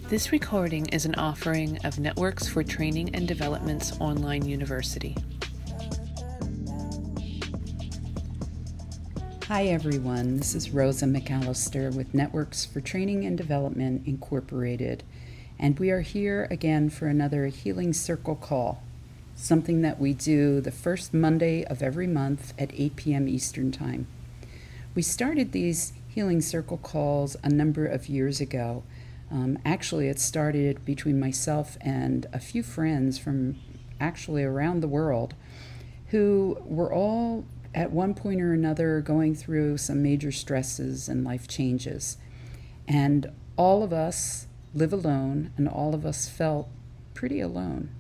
This recording is an offering of Networks for Training and Development's online university. Hi everyone, this is Rosa McAllister with Networks for Training and Development Incorporated, and we are here again for another Healing Circle call, something that we do the first Monday of every month at 8 p.m. Eastern Time. We started these Healing Circle calls a number of years ago. Actually, it started between myself and a few friends from actually around the world who were all at one point or another going through some major stresses and life changes. And all of us live alone, and all of us felt pretty alone.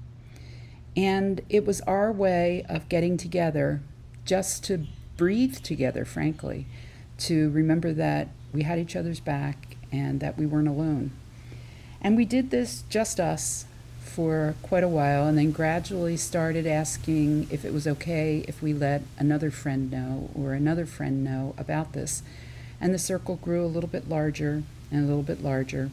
And it was our way of getting together just to breathe together, frankly, to remember that we had each other's back and that we weren't alone. And we did this, just us, for quite a while, and then gradually started asking if it was okay if we let another friend know or another friend know about this. And the circle grew a little bit larger and a little bit larger.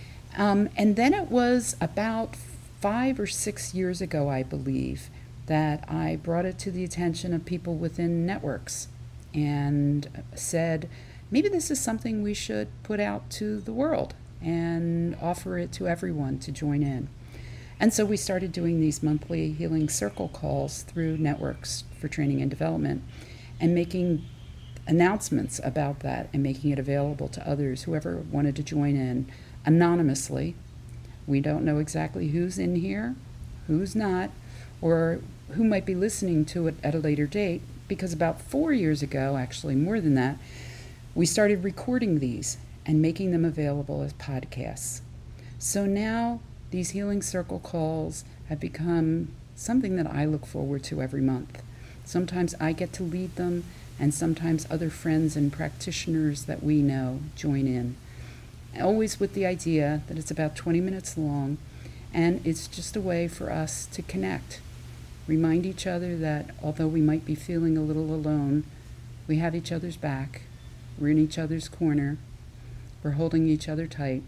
And then it was about 5 or 6 years ago, I believe, that I brought it to the attention of people within networks and said, maybe this is something we should put out to the world and offer it to everyone to join in. And so we started doing these monthly Healing Circle calls through Networks for Training and Development and making announcements about that and making it available to others, whoever wanted to join in anonymously. We don't know exactly who's in here, who's not, or who might be listening to it at a later date, because about 4 years ago, actually more than that, we started recording these and making them available as podcasts. So now these Healing Circle calls have become something that I look forward to every month. Sometimes I get to lead them, and sometimes other friends and practitioners that we know join in. Always with the idea that it's about 20 minutes long, and it's just a way for us to connect. Remind each other that although we might be feeling a little alone, we have each other's back, we're in each other's corner, we're holding each other tight,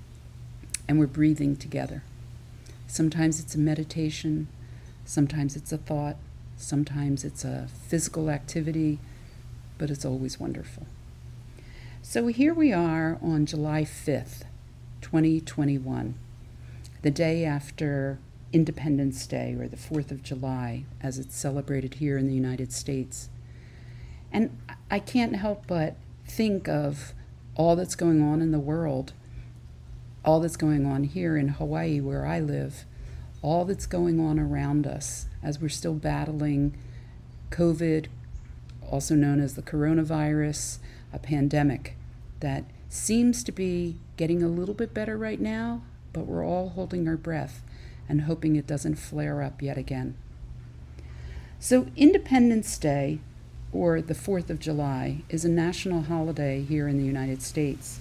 and we're breathing together. Sometimes it's a meditation, sometimes it's a thought, sometimes it's a physical activity, but it's always wonderful. So here we are on July 5th, 2021, the day after Independence Day, or the 4th of July, as it's celebrated here in the United States. And I can't help but think of all that's going on in the world, all that's going on here in Hawaii where I live, all that's going on around us as we're still battling COVID, also known as the coronavirus, a pandemic that seems to be getting a little bit better right now, but we're all holding our breath and hoping it doesn't flare up yet again. So Independence Day, or the 4th of July, is a national holiday here in the United States.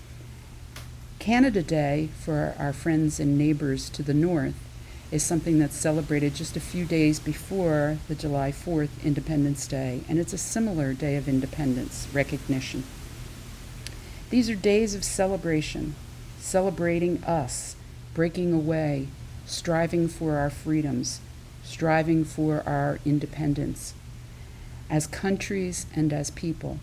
Canada Day, for our friends and neighbors to the north, is something that's celebrated just a few days before the July 4th Independence Day, and it's a similar day of independence recognition. These are days of celebration, celebrating us, breaking away, striving for our freedoms, striving for our independence, as countries and as people.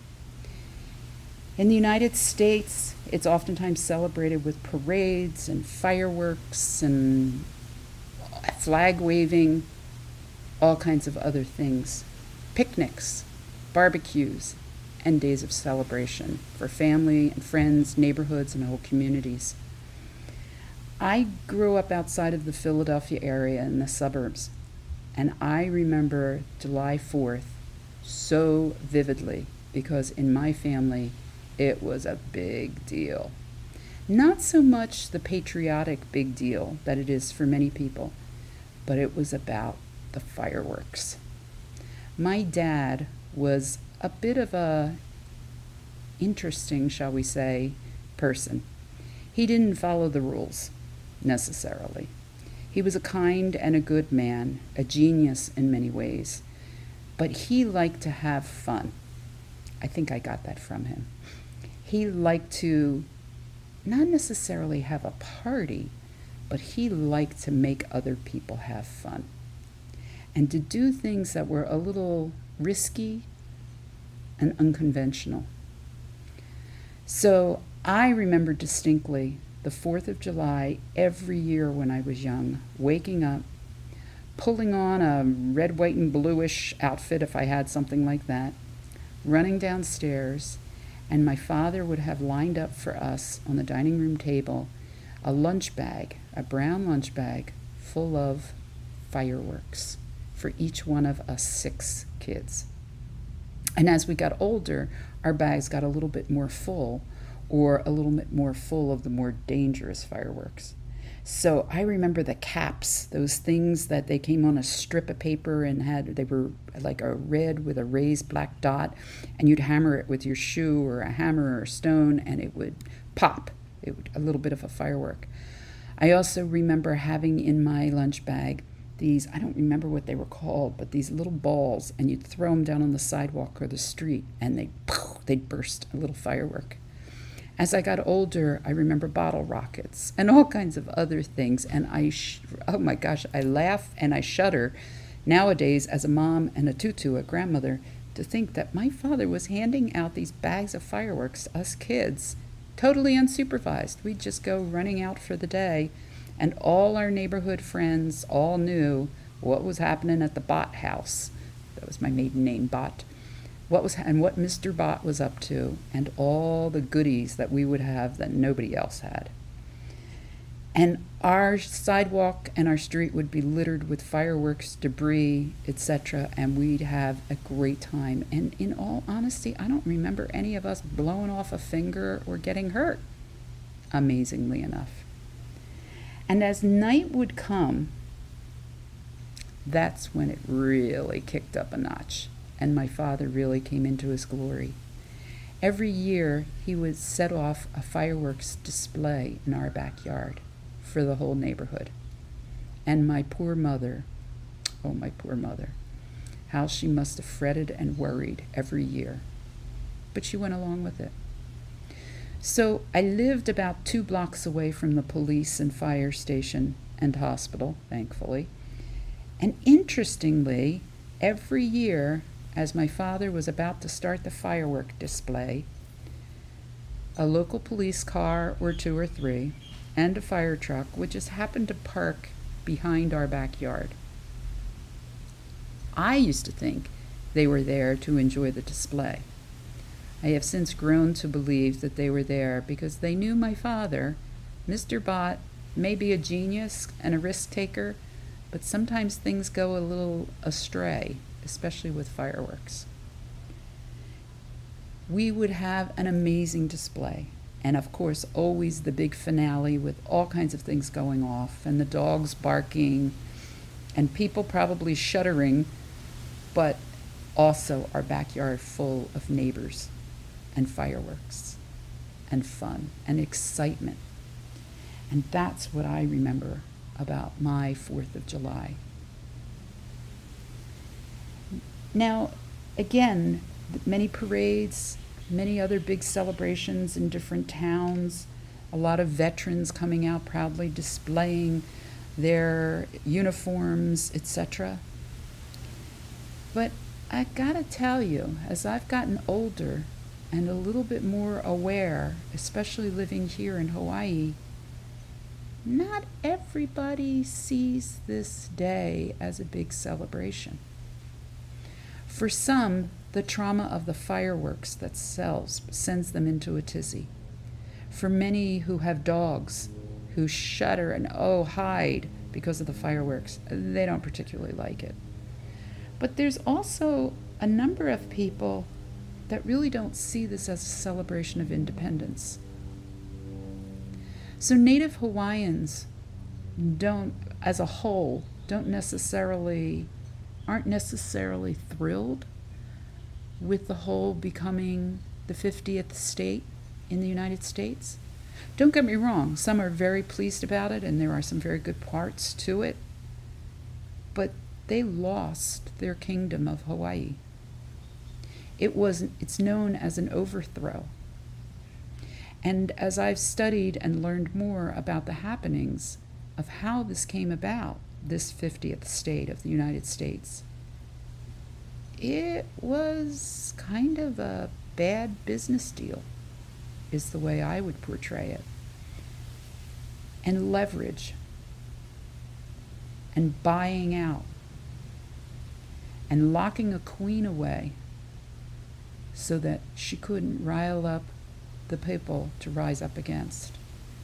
In the United States, it's oftentimes celebrated with parades and fireworks and flag waving, all kinds of other things, picnics, barbecues, and days of celebration for family and friends, neighborhoods, and whole communities. I grew up outside of the Philadelphia area in the suburbs, and I remember July 4th so vividly because in my family it was a big deal. Not so much the patriotic big deal that it is for many people, but it was about the fireworks. My dad was a bit of a interesting, shall we say, person. He didn't follow the rules necessarily. He was a kind and a good man, a genius in many ways. But he liked to have fun. I think I got that from him. He liked to not necessarily have a party, but he liked to make other people have fun and to do things that were a little risky and unconventional. So I remember distinctly the 4th of July every year when I was young, waking up, pulling on a red, white, and bluish outfit if I had something like that, running downstairs, and my father would have lined up for us on the dining room table a lunch bag, a brown lunch bag full of fireworks for each one of us 6 kids. And as we got older, our bags got a little bit more full, or a little bit more full of the more dangerous fireworks. So I remember the caps, those things that they came on a strip of paper and they were like a red with a raised black dot, and you'd hammer it with your shoe or a hammer or a stone and it would pop. It would, a little bit of a firework. I also remember having in my lunch bag these, I don't remember what they were called, but these little balls, and you'd throw them down on the sidewalk or the street and they'd burst a little firework. As I got older, I remember bottle rockets and all kinds of other things. And oh my gosh, I laugh and I shudder nowadays as a mom and a tutu, a grandmother, to think that my father was handing out these bags of fireworks to us kids, totally unsupervised. We'd just go running out for the day, and all our neighborhood friends all knew what was happening at the Bott house. That was my maiden name, Bott. What Mr. Bott was up to, and all the goodies that we would have that nobody else had. And our sidewalk and our street would be littered with fireworks, debris, etc., and we'd have a great time. And in all honesty, I don't remember any of us blowing off a finger or getting hurt, amazingly enough. And as night would come, that's when it really kicked up a notch. And my father really came into his glory. Every year, he would set off a fireworks display in our backyard for the whole neighborhood. And my poor mother, oh, my poor mother, how she must have fretted and worried every year. But she went along with it. So I lived about 2 blocks away from the police and fire station and hospital, thankfully. And interestingly, every year, as my father was about to start the firework display, a local police car or 2 or 3 and a fire truck would just happen to park behind our backyard. I used to think they were there to enjoy the display. I have since grown to believe that they were there because they knew my father, Mr. Bott, may be a genius and a risk taker, but sometimes things go a little astray, especially with fireworks. We would have an amazing display, and of course always the big finale with all kinds of things going off and the dogs barking and people probably shuddering, but also our backyard full of neighbors and fireworks and fun and excitement. And that's what I remember about my 4th of July. Now, again, many parades, many other big celebrations in different towns, a lot of veterans coming out proudly displaying their uniforms, etc. But I gotta tell you, as I've gotten older and a little bit more aware, especially living here in Hawaii, not everybody sees this day as a big celebration. For some, the trauma of the fireworks that sends them into a tizzy. For many who have dogs who shudder and hide because of the fireworks, they don't particularly like it. But there's also a number of people that really don't see this as a celebration of independence. So Native Hawaiians as a whole, aren't necessarily thrilled with the whole becoming the 50th state in the United States. Don't get me wrong, some are very pleased about it and there are some very good parts to it, but they lost their kingdom of Hawaii. It's known as an overthrow. And as I've studied and learned more about the happenings of how this came about, this 50th state of the United States, it was kind of a bad business deal, is the way I would portray it. And leverage, and buying out, and locking a queen away so that she couldn't rile up the people to rise up against.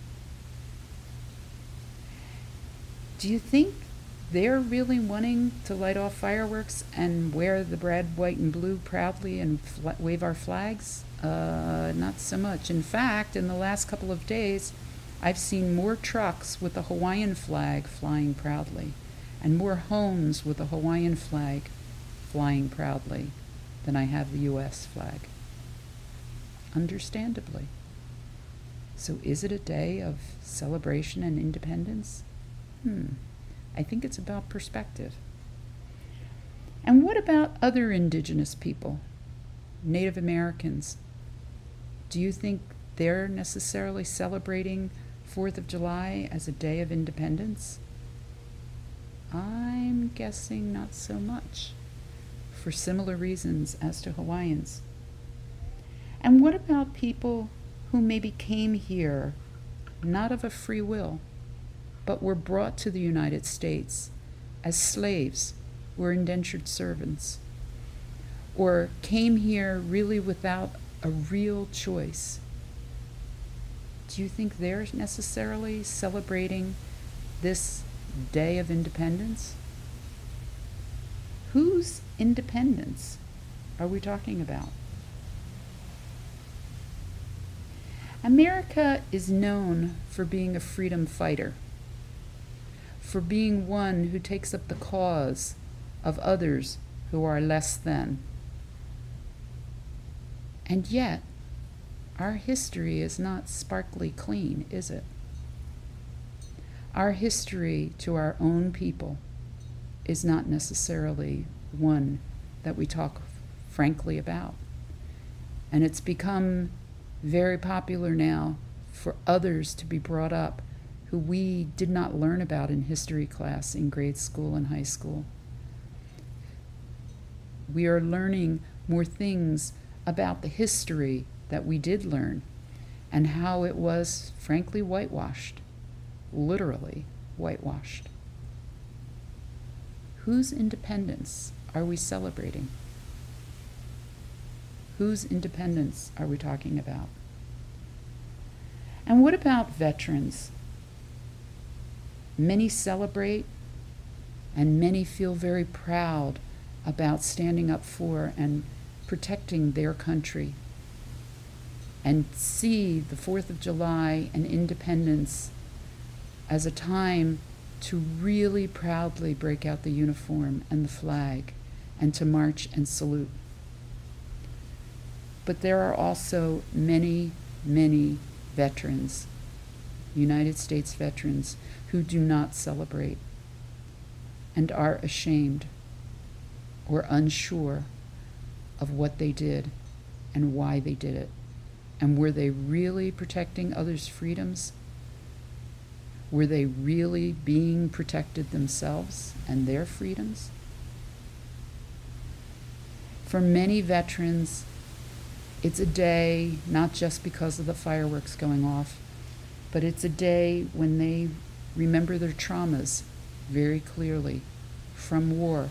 Do you think they're really wanting to light off fireworks and wear the red, white, and blue proudly and wave our flags? Not so much. In fact, in the last couple of days, I've seen more trucks with the Hawaiian flag flying proudly and more homes with the Hawaiian flag flying proudly than I have the U.S. flag. Understandably. So is it a day of celebration and independence? I think it's about perspective. And what about other indigenous people? Native Americans? Do you think they're necessarily celebrating 4th of July as a day of independence? I'm guessing not so much, for similar reasons as to Hawaiians. And what about people who maybe came here not of a free will, but were brought to the United States as slaves or indentured servants, or came here really without a real choice? Do you think they're necessarily celebrating this Day of Independence? Whose independence are we talking about? America is known for being a freedom fighter, for being one who takes up the cause of others who are less than. And yet, our history is not sparkly clean, is it? Our history to our own people is not necessarily one that we talk frankly about. And it's become very popular now for others to be brought up who we did not learn about in history class in grade school and high school. We are learning more things about the history that we did learn and how it was, frankly, whitewashed, literally whitewashed. Whose independence are we celebrating? Whose independence are we talking about? And what about veterans? Many celebrate, and many feel very proud about standing up for and protecting their country, and see the 4th of July and independence as a time to really proudly break out the uniform and the flag and to march and salute. But there are also many, many veterans, United States veterans, who do not celebrate and are ashamed or unsure of what they did and why they did it. And were they really protecting others' freedoms? Were they really being protected themselves and their freedoms? For many veterans, it's a day not just because of the fireworks going off, but it's a day when they remember their traumas very clearly from war.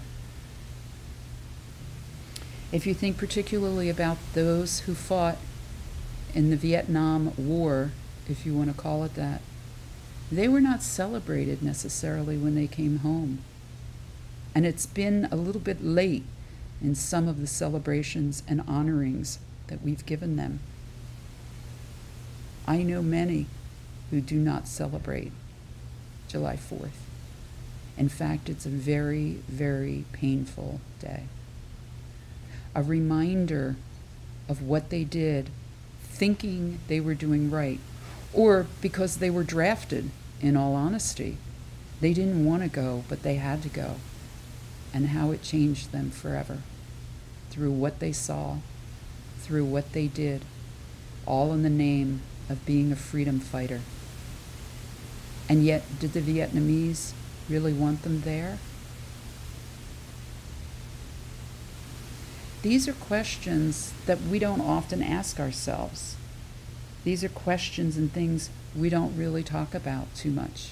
If you think particularly about those who fought in the Vietnam War, if you want to call it that, they were not celebrated necessarily when they came home. And it's been a little bit late in some of the celebrations and honorings that we've given them. I know many who do not celebrate July 4th. In fact, it's a very, very painful day. A reminder of what they did, thinking they were doing right, or because they were drafted, in all honesty. They didn't want to go, but they had to go, and how it changed them forever through what they saw, through what they did, all in the name of being a freedom fighter. And yet, did the Vietnamese really want them there? These are questions that we don't often ask ourselves. These are questions and things we don't really talk about too much.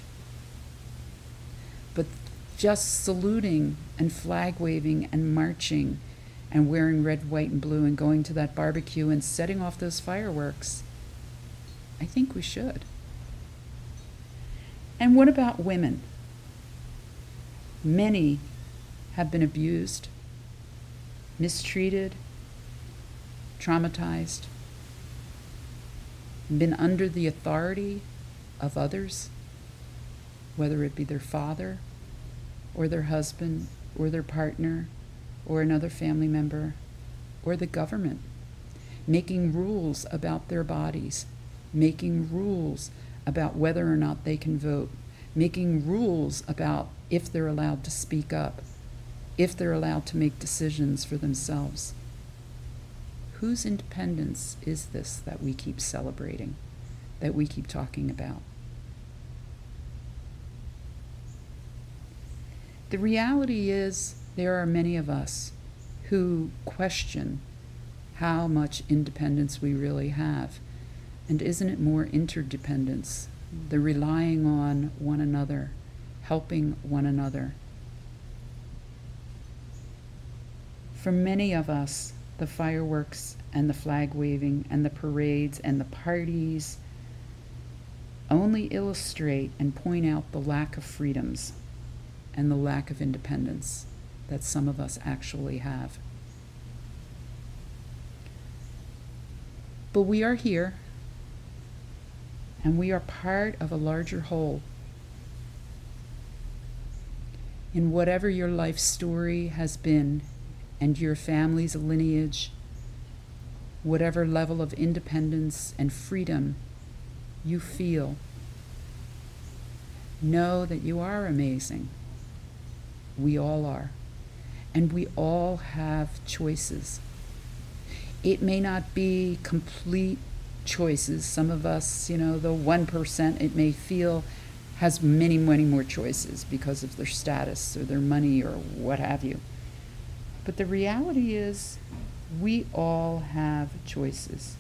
But just saluting and flag waving and marching and wearing red, white, and blue and going to that barbecue and setting off those fireworks, I think we should. And what about women? Many have been abused, mistreated, traumatized, been under the authority of others, whether it be their father or their husband or their partner or another family member or the government, making rules about their bodies, making rules about whether or not they can vote, making rules about if they're allowed to speak up, if they're allowed to make decisions for themselves. Whose independence is this that we keep celebrating, that we keep talking about? The reality is there are many of us who question how much independence we really have. And isn't it more interdependence, the relying on one another, helping one another? For many of us, the fireworks and the flag waving and the parades and the parties only illustrate and point out the lack of freedoms and the lack of independence that some of us actually have. But we are here, and we are part of a larger whole. In whatever your life story has been, and your family's lineage, whatever level of independence and freedom you feel, know that you are amazing. We all are. And we all have choices. It may not be complete choices. Some of us, the 1%, it may feel has many, many more choices because of their status or their money or what have you. But the reality is, we all have choices.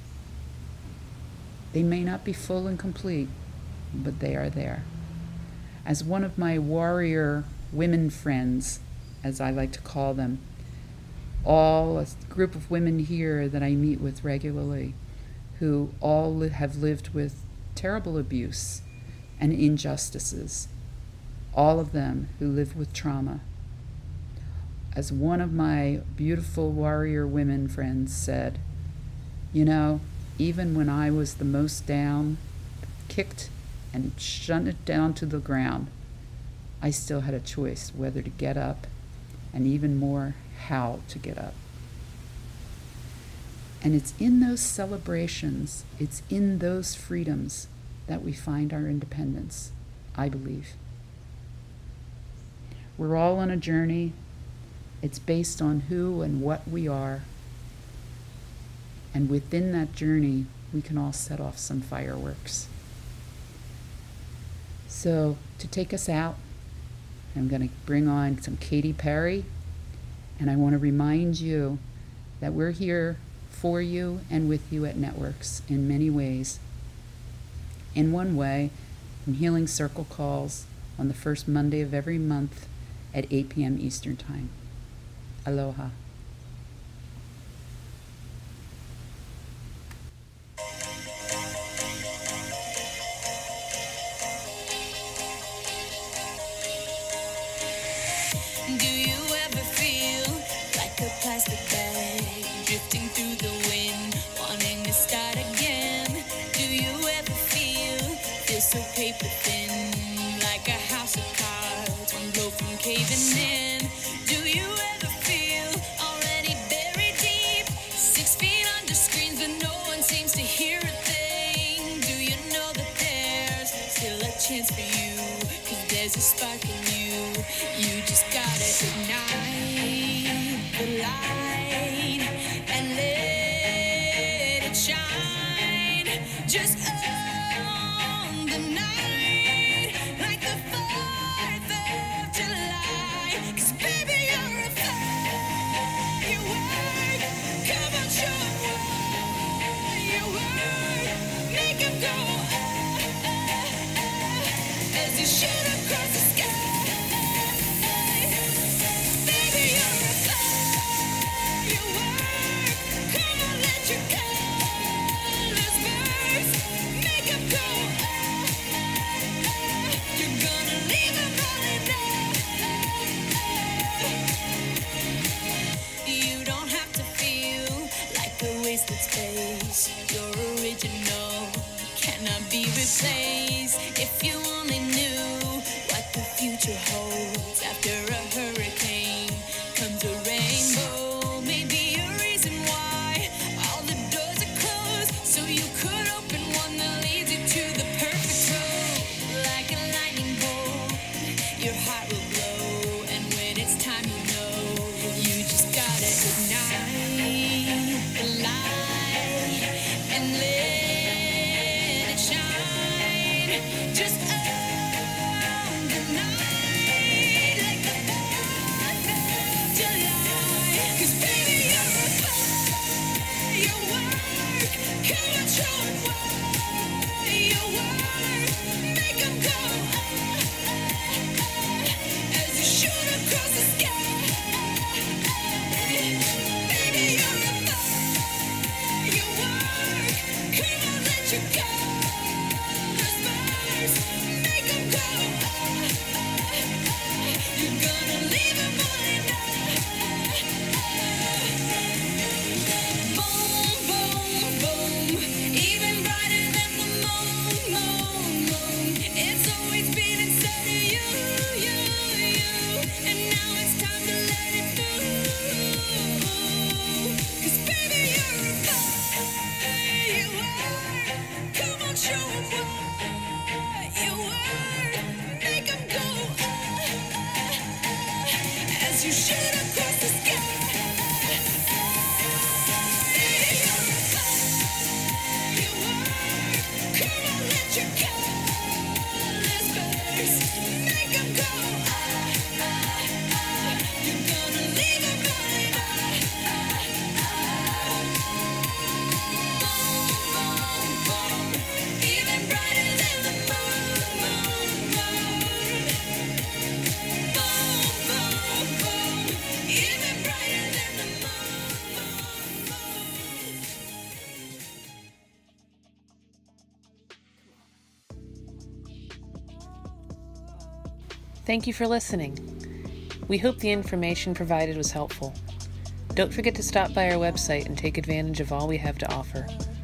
They may not be full and complete, but they are there. As one of my warrior women friends, as I like to call them, all a group of women here that I meet with regularly, who all have lived with terrible abuse and injustices, all of them who live with trauma. As one of my beautiful warrior women friends said, even when I was the most down, kicked and shunted down to the ground, I still had a choice whether to get up, and even more, how to get up. And it's in those celebrations, it's in those freedoms that we find our independence, I believe. We're all on a journey. It's based on who and what we are. And within that journey, we can all set off some fireworks. So to take us out, I'm going to bring on some Katy Perry. And I want to remind you that we're here for you and with you at Networks in many ways. In one way, from Healing Circle calls on the first Monday of every month at 8 p.m. Eastern Time. Aloha. Do you ever feel like a plastic bag drifting through the wind, wanting to start again? Do you ever feel so paper thin, like a house of cards, one blow from caving in? Do you ever feel already buried deep, 6 feet under screens, but no one seems to hear a thing? Do you know that there's still a chance for you, 'cause there's a spark in you? You just gotta ignite the light and let it shine. Just on the night, like the 4th of July. 'Cause baby, you're a firework. Come on, show 'em what you work. Make 'em go as you shoot across the sky. Baby, you're a firework. Come on, let your colors burst. Make 'em go You're gonna leave 'em all in there. You don't have to feel like a wasted space. You're original, cannot be replaced. If you only knew what the future holds. After a hurricane comes a rainbow. Maybe a reason why all the doors are closed, so you could open one that leads you to the perfect road. Like a lightning bolt, your heart will glow, and when it's time, you know you just gotta ignite the light and let it shine. Just on the night, like the 4th of July. 'Cause baby, you're a firework. Come on, show 'em what you work. Make 'em go as you shoot across the sky. Baby, you're a firework. Come on, let your colors burst. Make 'em go You're gonna leave 'em all in there. Boom, boom, boom. Even brighter than the moon. It's always been inside of you. And now it's time to let it through. 'Cause baby, you're a firework. Come on, show 'em what you work. Make 'em go as you shoot across the sky. Baby, you're a firework. Come on, let your colors burst. Make 'em go You're gonna leave 'em all in there. Even brighter than the moon. Even brighter than the Thank you for listening. We hope the information provided was helpful. Don't forget to stop by our website and take advantage of all we have to offer.